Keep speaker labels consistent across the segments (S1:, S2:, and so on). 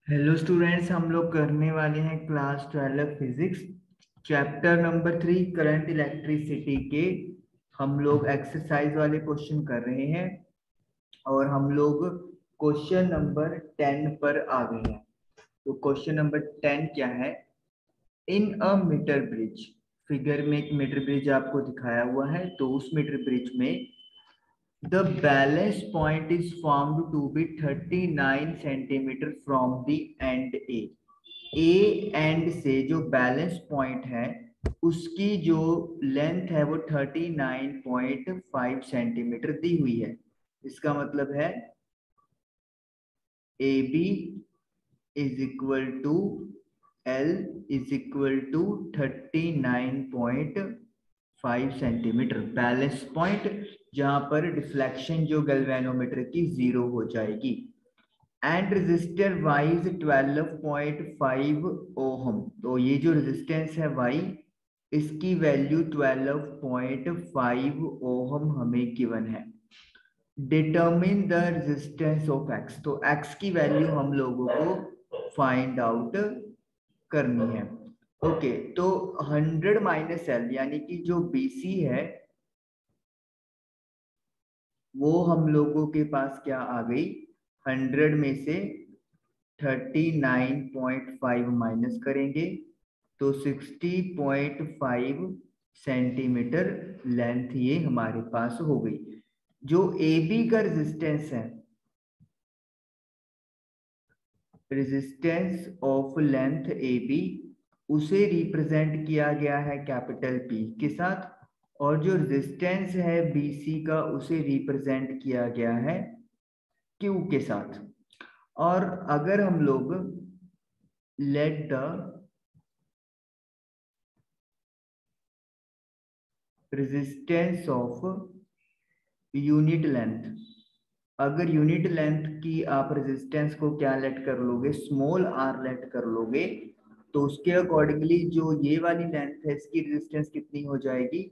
S1: Hello students, हम लोग करने वाले हैं class 12 physics chapter number 3 current electricity के। हम लोग एक्सरसाइज वाले क्वेश्चन कर रहे हैं और हम लोग क्वेश्चन नंबर 10 पर आ गए हैं। तो क्वेश्चन नंबर 10 क्या है? In a meter bridge, figure में एक मीटर ब्रिज आपको दिखाया हुआ है। तो उस मीटर ब्रिज में the balance point is found to be 39 centimeter from the end A। A end से जो बैलेंस पॉइंट है उसकी जो लेंथ है वो 39.5 सेंटीमीटर दी हुई है। इसका मतलब है A B is equal to L is equal to 39.5 centimeter, balance point जहां पर डिफ्लेक्शन जो गैल्वेनोमीटर की 0 हो जाएगी। And resistor Y is 12.5 ohm. तो ये जो रेजिस्टेंस है Y, इसकी वैल्यू 12.5 ओहम हमें गिवन है। Determine the resistance of X। तो X की वैल्यू हम लोगों को फाइंड आउट करनी है। ओके, तो 100 माइनस एल यानी कि जो BC है वो हम लोगों के पास क्या आ गई? 100 में से 39.5 माइनस करेंगे तो 60.5 सेंटीमीटर लेंथ ये हमारे पास हो गई। जो ए बी का रेजिस्टेंस है, resistance of length A B, उसे रिप्रेजेंट किया गया है कैपिटल पी के साथ, और जो रेजिस्टेंस है बीसी का उसे रिप्रेजेंट किया गया है क्यू के साथ। और अगर हम लोग let the resistance of unit length, अगर यूनिट लेंथ की आप रेजिस्टेंस को क्या लेट कर लोगे? स्मॉल आर लेट कर लोगे, तो उसके अकॉर्डिंगली जो ये वाली लेंथ है इसकी रेजिस्टेंस कितनी हो जाएगी?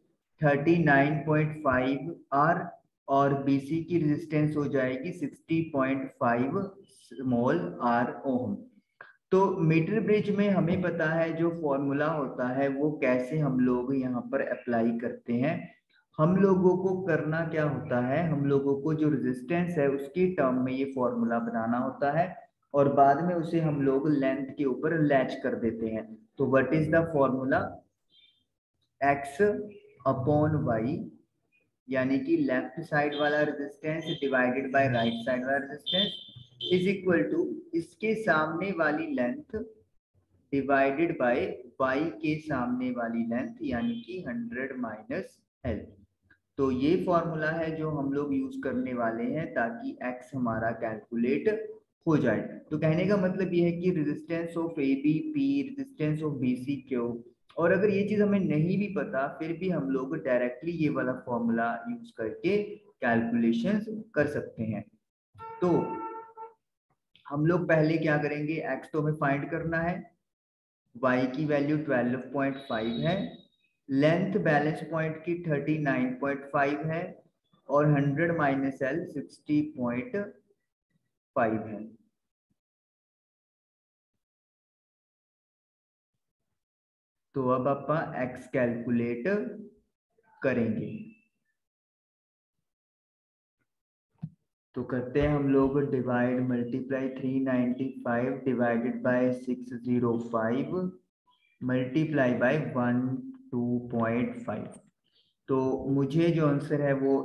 S1: 39.5 आर, और बीसी की रेजिस्टेंस हो जाएगी 60.5 स्मॉल आर ओम। तो मीटर ब्रिज में हमें पता है जो फॉर्मूला होता है वो कैसे हम लोग यहाँ पर अप्लाई करते हैं। हम लोगों को करना क्या होता है, हम लोगों को जो रेजिस्टेंस है उसकी टर्म में ये फॉर्मूला बनाना होता है और बाद में उसे हम लोग लेंथ के ऊपर लैच कर देते हैं। तो what is the formula? X upon Y, यानी कि लेफ्ट साइड वाला resistance divided by right side वाला रेजिस्टेंस इज इक्वल टू इसके सामने वाली लेंथ डिवाइडेड बाय y के सामने वाली लेंथ, यानी कि 100 माइनस एल। तो ये फॉर्मूला है जो हम लोग यूज करने वाले हैं ताकि x हमारा कैलकुलेट हो जाए। तो कहने का मतलब ये है कि resistance of A B P, resistance of B C Q, और अगर ये चीज हमें नहीं भी पता फिर भी हम लोग डायरेक्टली ये वाला फॉर्मूला यूज करके कैलकुलेशंस कर सकते हैं। तो हम लोग पहले क्या करेंगे, x तो हमें फाइंड करना है, y की वैल्यू 12.5 है, लेंथ बैलेंस पॉइंट की 39.5 है, और 100 माइनस एल 60.5 है। तो अब आप x कैलकुलेट करेंगे। तो करते हैं हम लोग divide multiply 395 divided by 605 multiply by 12.5। तो मुझे जो आंसर है वो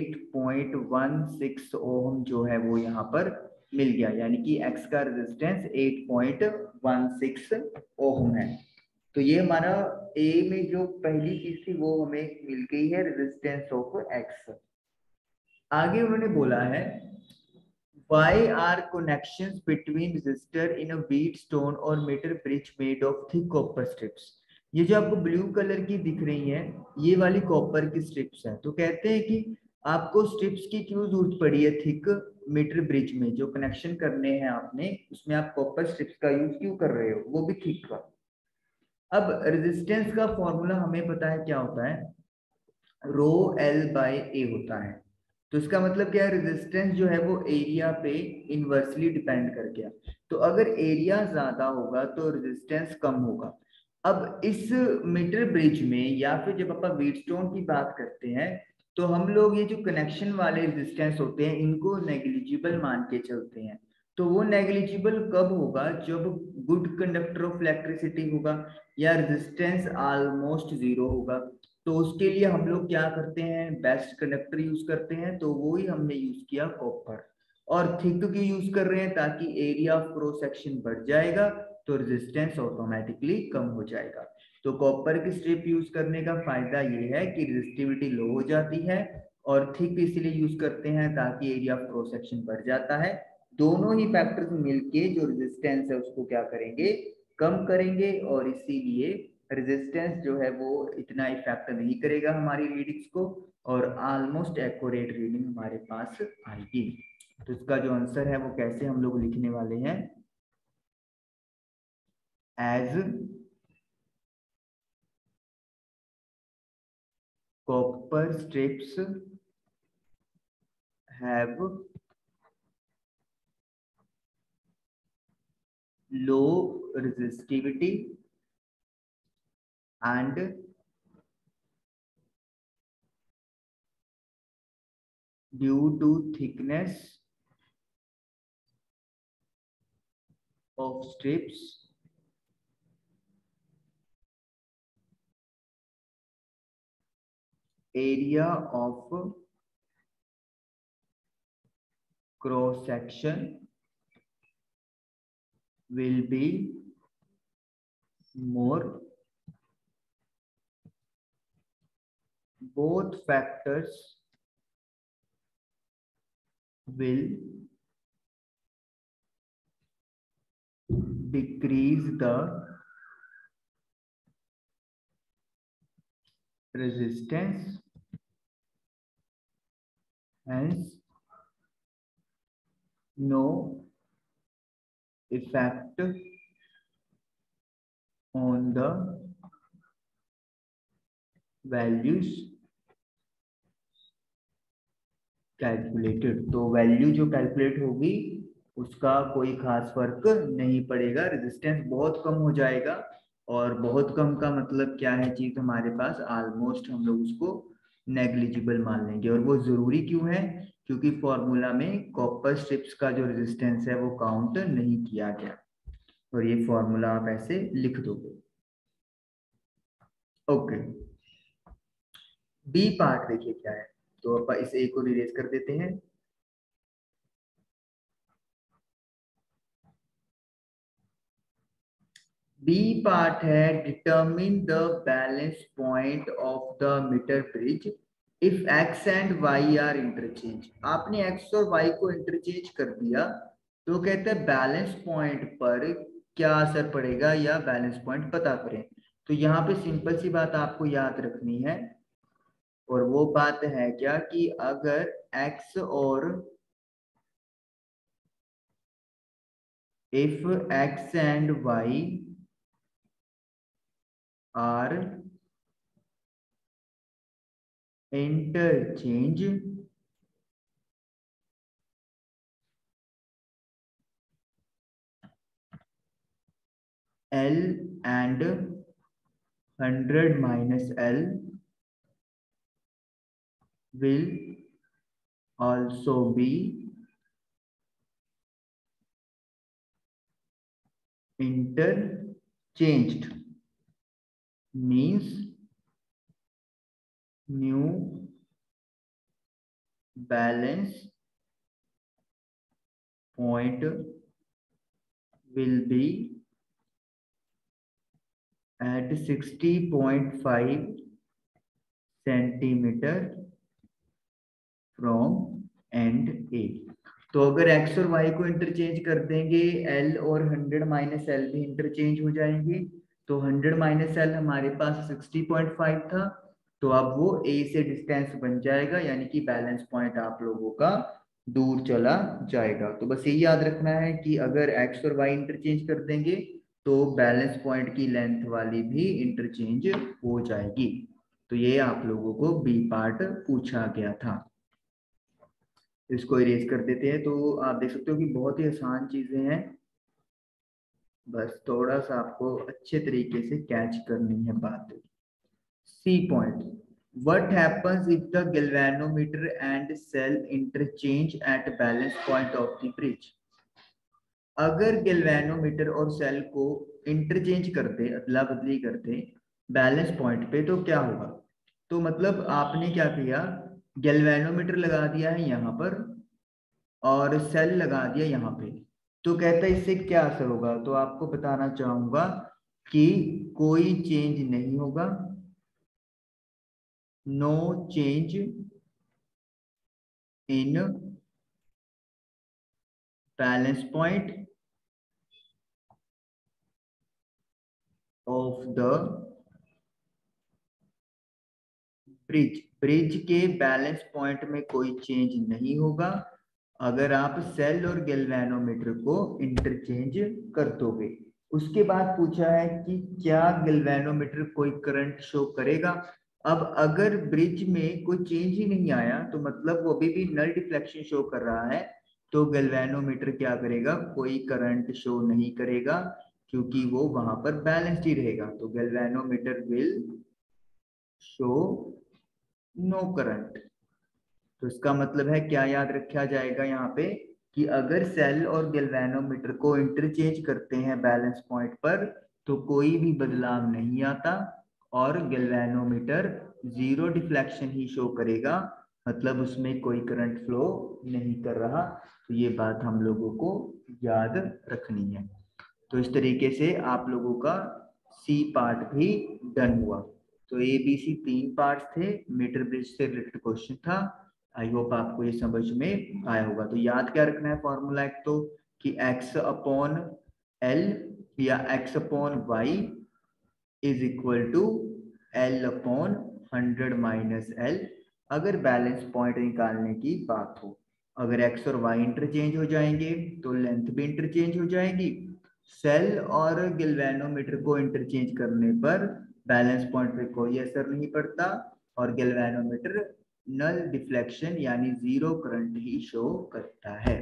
S1: 8.16 ओम जो है वो यहाँ पर मिल गया, यानी कि x का रेजिस्टेंस 8.16 ओम है। तो ये हमारा a में जो पहली चीज थी वो हमें मिल गई है, रेजिस्टेंस ऑफ x। आगे उन्होंने बोला है why are connections between resistor in a wheatstone or meter bridge made of thick copper strips। ये जो आपको ब्लू कलर की दिख रही है ये वाली कॉपर की स्ट्रिप्स है। तो कहते हैं कि आपको स्ट्रिप्स की क्यों जरूरत पड़ी है थिक मीटर ब्रिज में, जो कनेक्शन करने हैं आपने उसमें आप कॉपर स्ट्रिप्स का यूज क्यों कर रहे हो, वो भी थिक का। अब रेजिस्टेंस का फॉर्मूला हमें पता है क्या होता है, रो एल बाय ए होता है। तो इसका मतलब क्या है, रेजिस्टेंस जो है वो एरिया पे इनवर्सली डिपेंड कर गया। तो अगर एरिया ज्यादा होगा तो रेजिस्टेंस कम होगा। अब इस मीटर ब्रिज में या फिर जब अपन व्हीटस्टोन की बात करते हैं तो हम लोग ये जो कनेक्शन वाले रेजिस्टेंस होते हैं इनको नेग्लिजिबल मान के चलते हैं। तो वो नेग्लिजिबल कब होगा, जब गुड कंडक्टर ऑफ इलेक्ट्रिसिटी होगा या रेजिस्टेंस ऑलमोस्ट जीरो होगा। तो उसके लिए हम लोग क्या करते हैं, बेस्ट कंडक्टर यूज करते हैं, तो वो ही हमने यूज किया कॉपर। और थिक क्यों यूज कर रहे हैं, ताकि एरिया ऑफ क्रॉस सेक्शन बढ़ जाएगा तो रेजिस्टेंस ऑटोमेटिकली कम हो जाएगा। तो कॉपर की स्ट्रिप यूज करने का फायदा ये है कि रेजिस्टिविटी लो हो जाती है, और थिक इसलिए यूज करते हैं ताकि एरिया ऑफ क्रॉस सेक्शन बढ़ जाता है। दोनों ही फैक्टर्स मिलके जो रेजिस्टेंस है उसको क्या करेंगे, कम करेंगे, और इसीलिए रेजिस्टेंस जो है वो इतना इफेक्ट नहीं करेगा हमारी रीडिंग्स को, और ऑलमोस्ट एक्यूरेट रीडिंग हमारे पास आएगी। तो इसका जो आंसर है वो कैसे हम लोग लिखने वाले हैं, as copper strips have low resistivity and due to thickness of strips area of cross section will be more. Both factors will decrease the resistance, hence no effect on the values calculated. तो value जो calculate होगी उसका कोई खास फर्क नहीं पड़ेगा, resistance बहुत कम हो जाएगा। और बहुत कम का मतलब क्या है, चीज हमारे पास ऑलमोस्ट हम लोग उसको नेग्लिजिबल मान लेंगे। और वो जरूरी क्यों है, क्योंकि फॉर्मूला में कॉपर स्ट्रिप्स का जो रेजिस्टेंस है वो काउंट नहीं किया गया। और ये फॉर्मूला आप ऐसे लिख दोगे। ओके, बी पार्ट देखिए क्या है। तो अपन इस ए को इरेज कर देते हैं। बी पार्ट है, determine the balance point of the meter bridge if X and Y are interchange. आपने एक्स और वाई को इंटरचेंज कर दिया तो कहते हैं बैलेंस पॉइंट पर क्या असर पड़ेगा, या बैलेंस पॉइंट पता करें। तो यहाँ पे सिंपल सी बात आपको याद रखनी है, और वो बात है क्या कि अगर एक्स और if X and Y are interchange L and 100 minus L will also be interchanged, means new balance point will be at 60.5 centimeter from end A। तो अगर x और y को इंटरचेंज कर देंगे, L और 100 माइनस एल भी interchange हो जाएंगे। तो 100 माइनस एल हमारे पास 60.5 था, तो अब वो A से डिस्टेंस बन जाएगा, यानी कि बैलेंस पॉइंट आप लोगों का दूर चला जाएगा। तो बस यही याद रखना है कि अगर x और y इंटरचेंज कर देंगे तो बैलेंस पॉइंट की लेंथ वाली भी इंटरचेंज हो जाएगी। तो ये आप लोगों को बी पार्ट पूछा गया था। इसको इरेज कर देते हैं। तो आप देख सकते हो कि बहुत ही आसान चीजें हैं, बस थोड़ा सा आपको अच्छे तरीके से कैच करनी है बात। C point, what happens if the galvanometer and cell interchange at balance point of the bridge? अगर गैल्वेनोमीटर और सेल को इंटरचेंज करते, अदला बदली करते बैलेंस पॉइंट पे, तो क्या होगा? तो मतलब आपने क्या किया, गैल्वेनोमीटर लगा दिया है यहाँ पर और सेल लगा दिया यहाँ पे, तो कहता है इससे क्या असर होगा? तो आपको बताना चाहूंगा कि कोई चेंज नहीं होगा, no change in balance point of the bridge. Bridge के बैलेंस पॉइंट में कोई चेंज नहीं होगा अगर आप सेल और गैल्वेनोमीटर को इंटरचेंज कर दोगे। उसके बाद पूछा है कि क्या गैल्वेनोमीटर कोई करंट शो करेगा? अब अगर ब्रिज में कोई चेंज ही नहीं आया तो मतलब वो अभी भी नल डिफ्लेक्शन शो कर रहा है, तो गैल्वेनोमीटर क्या करेगा? कोई करंट शो नहीं करेगा, क्योंकि वो वहां पर बैलेंस्ड ही रहेगा। तो galvanometer will show no current. तो इसका मतलब है क्या याद रखा जाएगा यहाँ पे, कि अगर सेल और गैल्वेनोमीटर को इंटरचेंज करते हैं बैलेंस पॉइंट पर तो कोई भी बदलाव नहीं आता और गैल्वेनोमीटर जीरो डिफ्लेक्शन ही शो करेगा, मतलब उसमें कोई करंट फ्लो नहीं कर रहा। तो ये बात हम लोगों को याद रखनी है। तो इस तरीके से आप लोगों का सी पार्ट भी डन हुआ। तो ए बी सी तीन पार्ट थे, मीटर ब्रिज से रिलेटेड क्वेश्चन था। आई होप आपको ये समझ में आया होगा। तो याद क्या रखना है फॉर्मूला एक तो, कि x अपॉन एल या x upon Y is equal to L upon 100 - L, अगर बैलेंस पॉइंट निकालने की बात हो। अगर x और y इंटरचेंज हो जाएंगे तो लेंथ भी इंटरचेंज हो जाएगी। सेल और गैल्वेनोमीटर को इंटरचेंज करने पर बैलेंस पॉइंट पे कोई असर नहीं पड़ता और गैल्वेनोमीटर नल डिफ्लेक्शन यानी जीरो करंट ही शो करता है।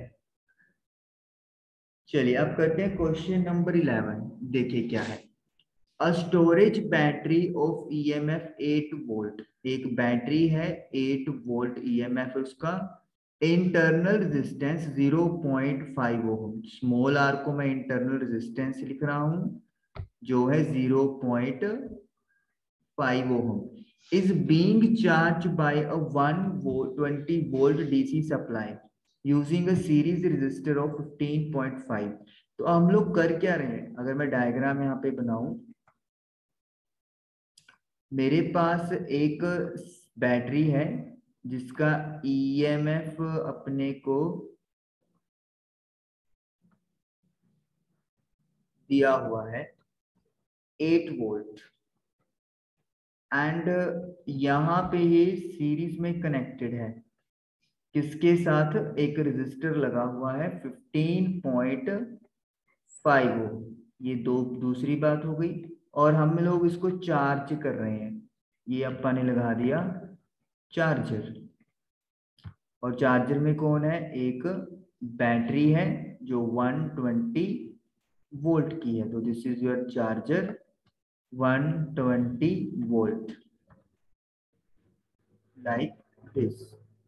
S1: चलिए अब करते हैं क्वेश्चन नंबर 11। देखिए क्या है। A storage battery of EMF 8 volt, एक बैटरी है 8 वोल्ट ईएमएफ उसका, internal resistance 0.5 ohm. Small R को मैं इंटरनल रेजिस्टेंस लिख रहा हूं जो है 0.5 ओम, is being charged by a 120 volt DC supply using a series resistor of 15.5। तो हम लोग कर क्या रहे हैं? अगर मैं डायग्राम यहाँ पे बनाऊं, मेरे पास एक बैटरी है जिसका ईएमएफ अपने को दिया हुआ है 8 वोल्ट, एंड यहाँ पे ये सीरीज में कनेक्टेड है किसके साथ? एक रेजिस्टर लगा हुआ है 15.5 ओम। ये दूसरी बात हो गई। और हम लोग इसको चार्ज कर रहे हैं, ये अपा ने लगा दिया चार्जर, और चार्जर में कौन है? एक बैटरी है जो 120 वोल्ट की है। तो this is your charger 120 volt, like this.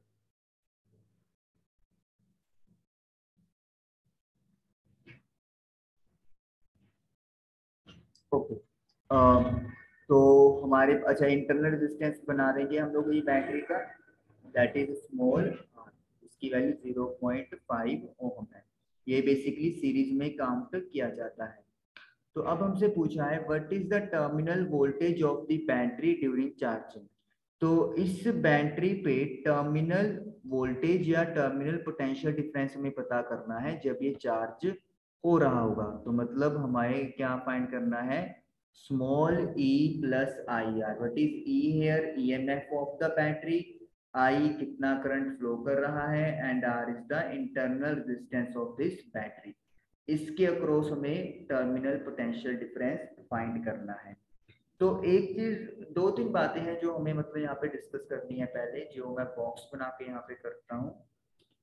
S1: Okay, तो हमारे अच्छा इंटरनल रेजिस्टेंस बना देंगे हम लोग ये बैटरी का, दैट इज स्मॉल, इसकी वैल्यू 0.5 ओम है। ये बेसिकली सीरीज में काउंट किया जाता है। तो अब हमसे पूछा है what is the terminal voltage of the battery during charging. तो इस बैटरी पे टर्मिनल वोल्टेज या टर्मिनल पोटेंशियल डिफरेंस हमें पता करना है जब ये चार्ज हो रहा होगा। तो मतलब हमारे क्या फाइंड करना है? Small E plus I R. What is E here? EMF of the battery. I कितना करंट फ्लो कर रहा है, and R is the internal resistance of this battery. इसके अक्रॉस हमें टर्मिनल पोटेंशियल डिफरेंस फाइंड करना है। तो एक चीज, दो तीन बातें हैं जो हमें मतलब यहाँ पे डिस्कस करनी है पहले, जो मैं बॉक्स बना के यहाँ पे करता हूँ।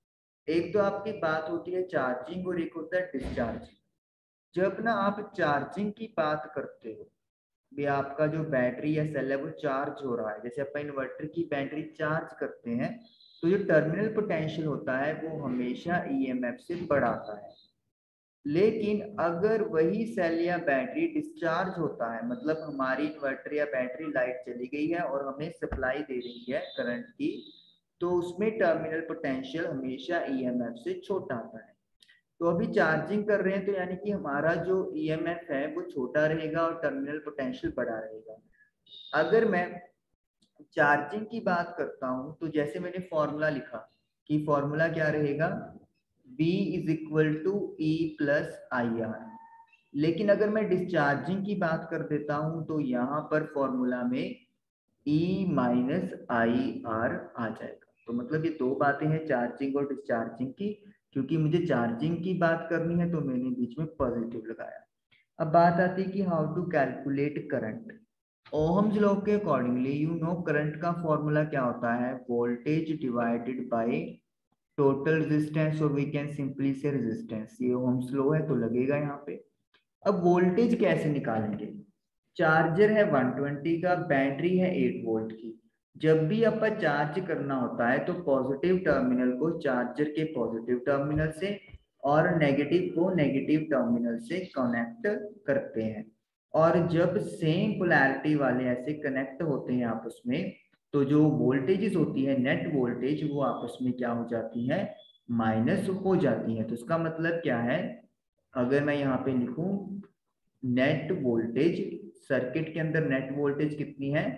S1: एक तो आपकी बात होती है चार्जिंग और एक होता है डिस्चार्जिंग। जब ना आप चार्जिंग की बात करते हो, भी आपका जो बैटरी या सेल है वो चार्ज हो रहा है, जैसे अपन इन्वर्टर की बैटरी चार्ज करते हैं, तो जो टर्मिनल पोटेंशियल होता है वो हमेशा ईएमएफ से बढ़ाता है। लेकिन अगर वही सेल या बैटरी डिस्चार्ज होता है, मतलब हमारी इन्वर्टर या बैटरी लाइट चली गई है और हमें सप्लाई दे रही है करंट की, तो उसमें टर्मिनल पोटेंशियल हमेशा ईएमएफ से छोटा आता है। तो अभी चार्जिंग कर रहे हैं तो यानी कि हमारा जो ईएमएफ है वो छोटा रहेगा और टर्मिनल पोटेंशियल बड़ा रहेगा। अगर मैं चार्जिंग की बात करता हूं तो जैसे मैंने फॉर्मूला लिखा कि फॉर्मूला क्या रहेगा, V is equal to E plus I R. लेकिन अगर मैं डिस्चार्जिंग की बात कर देता हूं तो यहाँ पर फॉर्मूला में E माइनस आई आर आ जाएगा। तो मतलब ये दो बातें हैं चार्जिंग और डिस्चार्जिंग की। क्योंकि मुझे चार्जिंग की बात करनी है तो मैंने बीच में पॉजिटिव लगाया। अब बात आती है कि how to calculate current. Ohm's law के अकॉर्डिंगली यू नो करंट का फॉर्मूला क्या होता है, voltage divided by total resistance, और we can simply say resistance. ये ओहम्स लॉ है तो लगेगा यहाँ पे। अब वोल्टेज कैसे निकालेंगे, चार्जर है 120 का, बैटरी है 8 वोल्ट की। जब भी अपन चार्ज करना होता है तो पॉजिटिव टर्मिनल को चार्जर के पॉजिटिव टर्मिनल से और नेगेटिव को नेगेटिव टर्मिनल से कनेक्ट करते हैं। और जब सेम पोलैरिटी वाले ऐसे कनेक्ट होते हैं आपस में, तो जो वोल्टेजेस होती है नेट वोल्टेज वो आपस में क्या हो जाती है, माइनस हो जाती है। तो इसका मतलब क्या है, अगर मैं यहाँ पे लिखूं नेट वोल्टेज, सर्किट के अंदर नेट वोल्टेज कितनी है,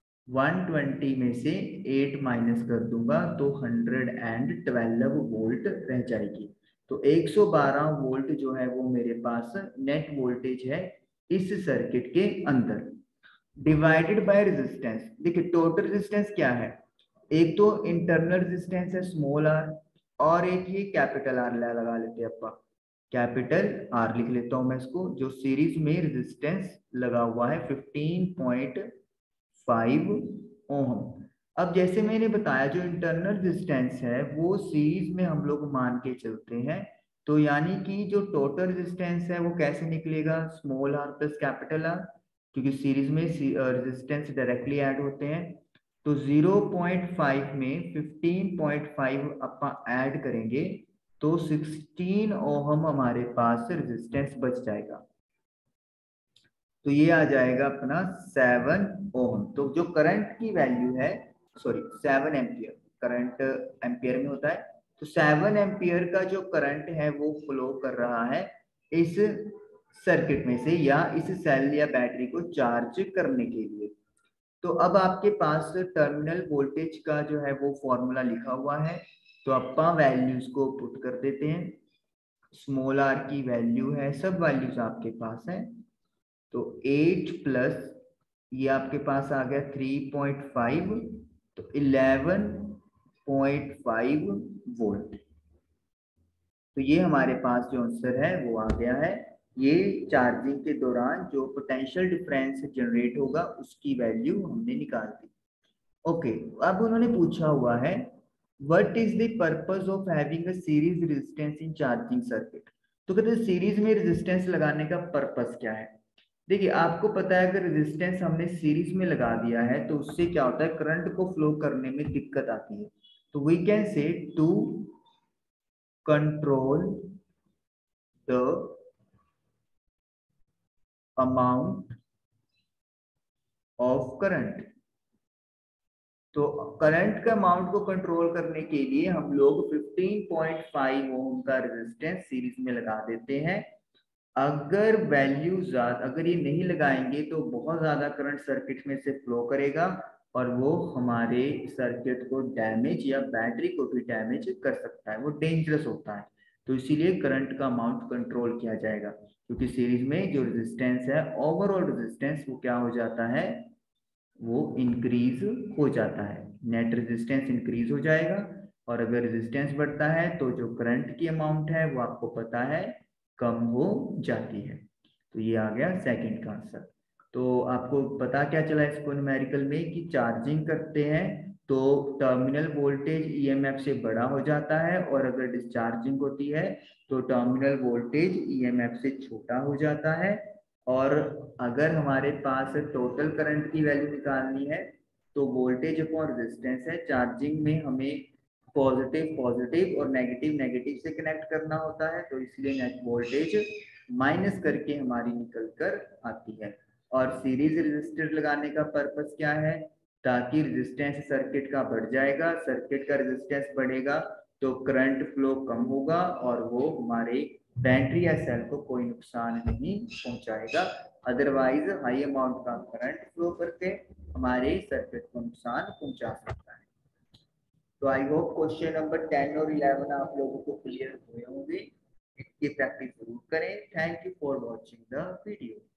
S1: 120 में से 8 माइनस कर दूंगा तो 112 वोल्ट रह जाएगी। तो 112 वोल्ट जो है वो मेरे पास नेट वोल्टेज है इस सर्किट के अंदर, डिवाइडेड बाय रेजिस्टेंस। देखिए टोटल रेजिस्टेंस क्या है, एक तो इंटरनल रेजिस्टेंस है स्मॉल आर, और एक ही कैपिटल आर लगा लेते हैं अपन, कैपिटल आर लिख लेता हूं मैं इसको, जो सीरीज में रेजिस्टेंस लगा हुआ है 15.5 ओम। अब जैसे मैंने बताया जो इंटरनल रेजिस्टेंस है वो सीरीज में हम लोग मान के चलते हैं, तो यानी कि जो टोटल रेजिस्टेंस है वो कैसे निकलेगा, small R plus capital R, क्योंकि सीरीज में रेजिस्टेंस डायरेक्टली ऐड होते हैं। तो 0.5 में 15.5 अपन ऐड करेंगे तो 16 ओहम हमारे पास रेजिस्टेंस बच जाएगा। तो ये आ जाएगा अपना 7 ओम। तो जो करंट की वैल्यू है, सॉरी 7 एम्पियर, करंट एम्पियर में होता है, तो 7 एम्पियर का जो करंट है वो फ्लो कर रहा है इस सर्किट में से या इस सेल या बैटरी को चार्ज करने के लिए। तो अब आपके पास टर्मिनल वोल्टेज का जो है वो फॉर्मूला लिखा हुआ है, तो अपा वैल्यूज को पुट कर देते हैं। स्मॉल आर की वैल्यू है, सब वैल्यूज आपके पास है, तो 8 प्लस ये आपके पास आ गया 3.5, तो 11.5 वोल्ट। तो ये हमारे पास जो आंसर है वो आ गया है। ये चार्जिंग के दौरान जो पोटेंशियल डिफरेंस जनरेट होगा उसकी वैल्यू हमने निकाल दी। ओके, अब उन्होंने पूछा हुआ है what is the purpose of having a series resistance in charging circuit. तो कहते हैं सीरीज में रेजिस्टेंस लगाने का पर्पस क्या है। देखिए आपको पता है अगर रेजिस्टेंस हमने सीरीज में लगा दिया है तो उससे क्या होता है, करंट को फ्लो करने में दिक्कत आती है। तो we can say to control the amount of current. तो करंट का अमाउंट को कंट्रोल करने के लिए हम लोग 15.5 ओम का रेजिस्टेंस सीरीज में लगा देते हैं। अगर वैल्यू ज्यादा, अगर ये नहीं लगाएंगे तो बहुत ज्यादा करंट सर्किट में से फ्लो करेगा और वो हमारे सर्किट को डैमेज या बैटरी को भी डैमेज कर सकता है, वो डेंजरस होता है। तो इसीलिए करंट का अमाउंट कंट्रोल किया जाएगा, क्योंकि सीरीज में जो रेजिस्टेंस है ओवरऑल रेजिस्टेंस वो क्या हो जाता है, वो इंक्रीज हो जाता है, नेट रेजिस्टेंस इंक्रीज हो जाएगा। और अगर रेजिस्टेंस बढ़ता है तो जो करंट की अमाउंट है वो आपको पता है कम हो जाती है। तो ये आ गया सेकंड का आंसर। तो आपको पता क्या चला इसको न्यूमेरिकल में कि चार्जिंग करते हैं तो टर्मिनल वोल्टेज ईएमएफ से बड़ा हो जाता है, और अगर डिस्चार्जिंग होती है तो टर्मिनल वोल्टेज ईएमएफ से छोटा हो जाता है। और अगर हमारे पास टोटल करंट की वैल्यू निकालनी है तो वोल्टेज अपॉन रेजिस्टेंस है। चार्जिंग में हमें पॉजिटिव पॉजिटिव और नेगेटिव नेगेटिव से कनेक्ट करना होता है, तो इसलिए नेट वोल्टेज माइनस करके हमारी निकल कर आती है। और सीरीज रेजिस्टर लगाने का पर्पस क्या है, ताकि रेजिस्टेंस सर्किट का बढ़ जाएगा, सर्किट का रेजिस्टेंस बढ़ेगा तो करंट फ्लो कम होगा और वो हमारे बैटरी या सेल को कोई नुकसान नहीं पहुंचाएगा। अदरवाइज हाई अमाउंट का करंट फ्लो करके हमारे सर्किट को नुकसान पहुंचा सकता है। तो आई होप क्वेश्चन नंबर 10 और 11 आप लोगों को क्लियर हुए होंगे। इसकी प्रैक्टिस जरूर करें। Thank you for watching the video.